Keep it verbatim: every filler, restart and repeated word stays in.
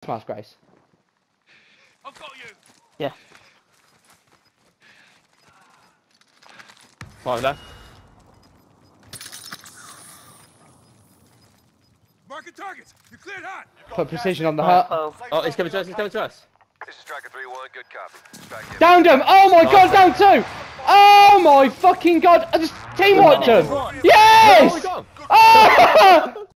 Smash, Grace. I've got you. Yeah. Five left. Marking targets. You're cleared hot. Put precision on the hut. Oh, Oh, he's coming to us, he's coming to us. This is Striker three one, good copy. Strike Downed him! Oh my god, down two! Oh my fucking god! I just team wiped him! Oh, we Yes! got him. Oh!